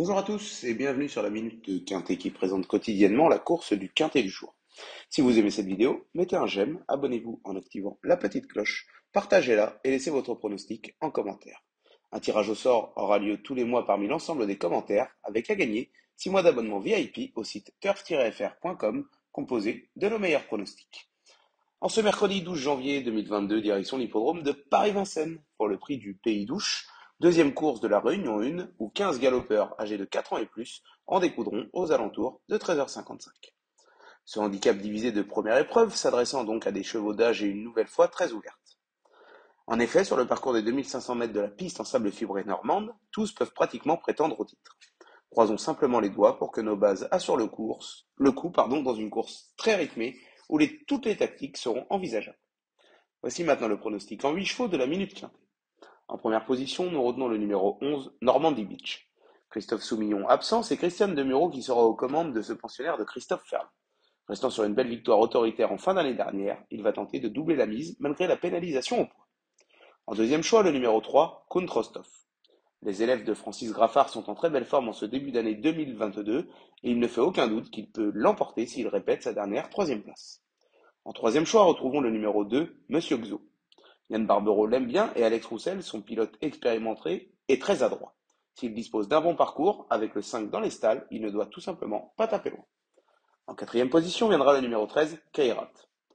Bonjour à tous et bienvenue sur la Minute de Quintet qui présente quotidiennement la course du Quintet du jour. Si vous aimez cette vidéo, mettez un j'aime, abonnez-vous en activant la petite cloche, partagez-la et laissez votre pronostic en commentaire. Un tirage au sort aura lieu tous les mois parmi l'ensemble des commentaires avec à gagner 6 mois d'abonnement VIP au site turf-fr.com composé de nos meilleurs pronostics. En ce mercredi 12 janvier 2022, direction l'hippodrome de Paris-Vincennes pour le prix du Pays d'Ouche, deuxième course de la Réunion 1 où 15 galopeurs âgés de 4 ans et plus en découdront aux alentours de 13h55. Ce handicap divisé de première épreuve s'adressant donc à des chevaux d'âge et une nouvelle fois très ouvertes. En effet, sur le parcours des 2500 mètres de la piste en sable fibré normande, tous peuvent pratiquement prétendre au titre. Croisons simplement les doigts pour que nos bases assurent le coup dans une course très rythmée où toutes les tactiques seront envisageables. Voici maintenant le pronostic en 8 chevaux de la Minute Quintet. En première position, nous retenons le numéro 11, Normandy Beach. Christophe Soumillon absent, c'est Christiane Demuro qui sera aux commandes de ce pensionnaire de Christophe Ferland. Restant sur une belle victoire autoritaire en fin d'année dernière, il va tenter de doubler la mise malgré la pénalisation au point. En deuxième choix, le numéro 3, Kuhn Rostov. Les élèves de Francis Graffard sont en très belle forme en ce début d'année 2022 et il ne fait aucun doute qu'il peut l'emporter s'il répète sa dernière troisième place. En troisième choix, retrouvons le numéro 2, Monsieur Xo. Yann Barbero l'aime bien et Alex Roussel, son pilote expérimenté, est très adroit. S'il dispose d'un bon parcours, avec le 5 dans les stalles, il ne doit tout simplement pas taper loin. En quatrième position viendra le numéro 13, Kairat.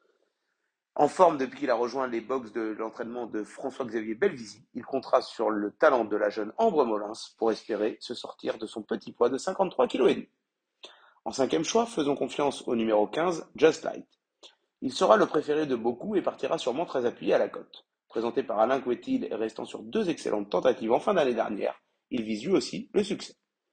En forme depuis qu'il a rejoint les box de l'entraînement de François-Xavier Belvisi, il comptera sur le talent de la jeune Ambre Molins pour espérer se sortir de son petit poids de 53,5 kg. En cinquième choix, faisons confiance au numéro 15, Just Light. Il sera le préféré de beaucoup et partira sûrement très appuyé à la cote. Présenté par Alain Couetil et restant sur 2 excellentes tentatives en fin d'année dernière, il vise lui aussi le succès.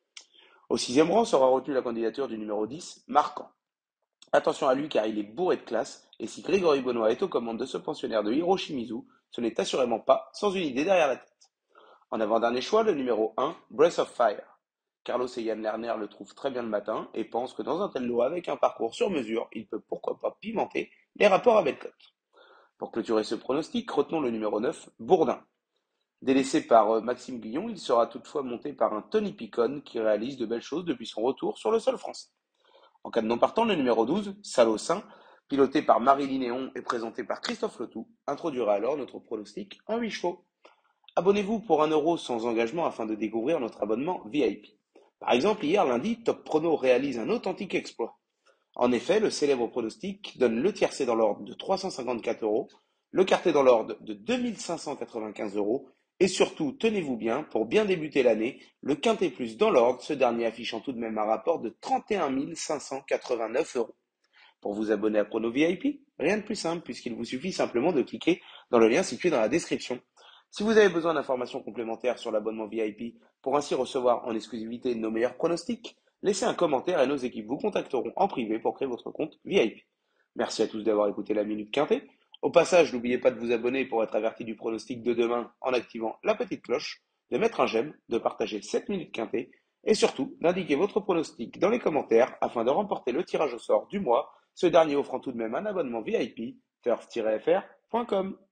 Au sixième rang sera retenue la candidature du numéro 10, Marquant. Attention à lui car il est bourré de classe et si Grégory Benoît est aux commandes de ce pensionnaire de Hiroshimizu, ce n'est assurément pas sans une idée derrière la tête. En avant-dernier choix, le numéro 1, Breath of Fire. Carlos et Yann Lerner le trouvent très bien le matin et pensent que dans un tel lot avec un parcours sur mesure, il peut pourquoi pas pimenter les rapports à belle cote. Pour clôturer ce pronostic, retenons le numéro 9, Bourdin. Délaissé par Maxime Guillon, il sera toutefois monté par un Tony Picon qui réalise de belles choses depuis son retour sur le sol français. En cas de non partant, le numéro 12, Salossin, piloté par Marie Linéon et présenté par Christophe Letou, introduira alors notre pronostic en 8 chevaux. Abonnez-vous pour 1 € sans engagement afin de découvrir notre abonnement VIP. Par exemple, hier lundi, Top Prono réalise un authentique exploit. En effet, le célèbre pronostic donne le tiercé dans l'ordre de 354 €, le quartet dans l'ordre de 2595 € et surtout, tenez-vous bien, pour bien débuter l'année, le quintet plus dans l'ordre, ce dernier affichant tout de même un rapport de 31 589 €. Pour vous abonner à Prono VIP, rien de plus simple puisqu'il vous suffit simplement de cliquer dans le lien situé dans la description. Si vous avez besoin d'informations complémentaires sur l'abonnement VIP pour ainsi recevoir en exclusivité nos meilleurs pronostics, laissez un commentaire et nos équipes vous contacteront en privé pour créer votre compte VIP. Merci à tous d'avoir écouté la Minute Quintet. Au passage, n'oubliez pas de vous abonner pour être averti du pronostic de demain en activant la petite cloche, de mettre un j'aime, de partager cette Minute Quintet et surtout d'indiquer votre pronostic dans les commentaires afin de remporter le tirage au sort du mois, ce dernier offrant tout de même un abonnement VIP, turf-fr.com.